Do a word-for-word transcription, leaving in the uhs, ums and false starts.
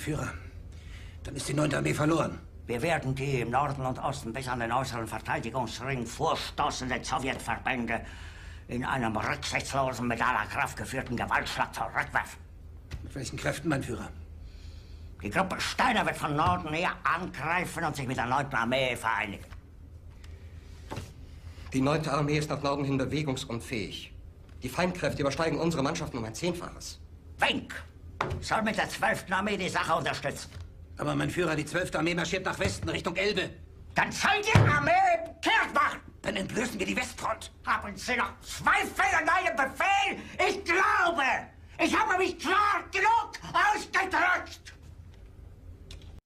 Führer, dann ist die neunte Armee verloren. Wir werden die im Norden und Osten bis an den äußeren Verteidigungsring vorstoßenden Sowjetverbände in einem rücksichtslosen, mit aller Kraft geführten Gewaltschlag zurückwerfen. Mit welchen Kräften, mein Führer? Die Gruppe Steiner wird von Norden her angreifen und sich mit der neunten Armee vereinigen. Die neunte Armee ist nach Norden hin bewegungsunfähig. Die Feindkräfte übersteigen unsere Mannschaften um ein Zehnfaches. Wink soll mit der zwölften Armee die Sache unterstützen. Aber mein Führer, die zwölfte Armee marschiert nach Westen, Richtung Elbe. Dann soll die Armee kehrt machen. Dann entblößen wir die Westfront. Haben Sie noch Zweifel an meinem Befehl? Ich glaube, ich habe mich klar genug ausgedrückt.